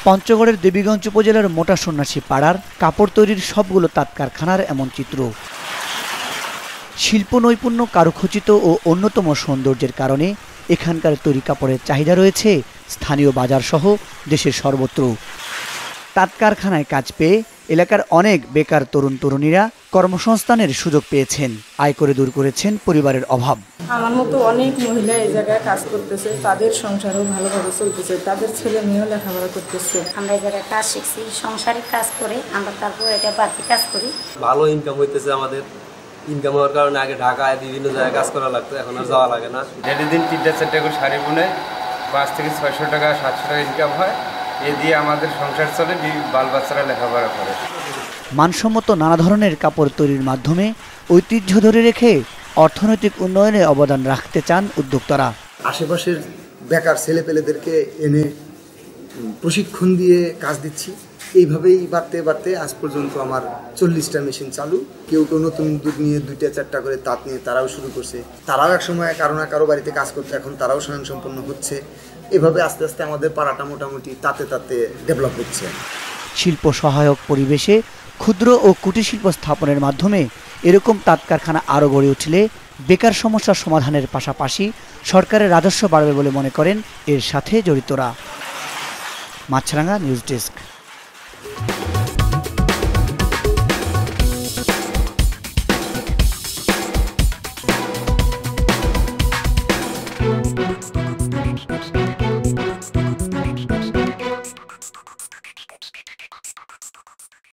পঞ্চগড়ের দেবীগঞ্জ উপজেলার মোটা সন্ন্যাসী পাড়ার কাপড় তৈরির সবগুলো তাঁত কারখানার এমন চিত্র। শিল্প নৈপুণ্য, কারুখচিত ও অন্যতম সৌন্দর্যের কারণে এখানকার তৈরি কাপড়ের চাহিদা রয়েছে স্থানীয় বাজারসহ দেশের সর্বত্র। তাঁত কারখানায় কাজ পেয়ে এলাকার অনেক বেকার তরুণ তরুণীরা কর্মসংস্থানের সুযোগ পেয়েছেন, আয় করে দূর করেছেন পরিবারের অভাব। আমার মতো অনেক মহিলা এই জায়গায় কাজ করতেছে, তাদের সংসারও ভালোভাবে চলতেছে, তাদের ছেলে মেয়েও লেখাপড়া করতেছে। আমরা এই জায়গায় কাজ শিখছি, সংসারিক কাজ করে আমরা তারপর এটা বাড়তি কাজ করি। ভালো ইনকাম হইতেছে আমাদের। ইনকাম হওয়ার কারণে আগে ঢাকায় বিভিন্ন জায়গায় কাজ করা লাগতো, এখন আর যাওয়া লাগে না। দিন 3-4 করে শাড়ি বুনে 5 থেকে 600 টাকা 700 টাকা ইনকাম হয়। এ দিয়ে আমাদের সংসার চলে, বাল বাচ্চারা লেখাপড়া করে। মানসম্মত নানা ধরনের কাপড় তৈরির মাধ্যমে ঐতিহ্য ধরে রেখে অর্থনৈতিক উন্নয়নে অবদান রাখতে চান উদ্যোক্তারা। আশেপাশের বেকার ছেলেপেলেদেরকে এনে প্রশিক্ষণ দিয়ে কাজ দিচ্ছি। এইভাবেই বাড়তে বাড়তে আজ পর্যন্ত আমার 40টা মেশিন চালু। কেউ কেউ নতুন উদ্যোগ নিয়ে 2-4টা করে তাঁত নিয়ে তারাও শুরু করছে। তারাও এক সময় কারো না কারো বাড়িতে কাজ করতে, এখন তারাও স্বয়ংসম্পন্ন হচ্ছে। এভাবে আস্তে আস্তে আমাদের পাড়াটা মোটামুটি তাতে তাতে ডেভেলপ হচ্ছে। শিল্প সহায়ক পরিবেশে ক্ষুদ্র ও কুটির শিল্প স্থাপনের মাধ্যমে এরকম তাঁত কারখানা আরও গড়ে উঠলে বেকার সমস্যার সমাধানের পাশাপাশি সরকারের রাজস্ব বাড়বে বলে মনে করেন এর সাথে জড়িতরা। মাছরাঙ্গা নিউজ ডেস্ক।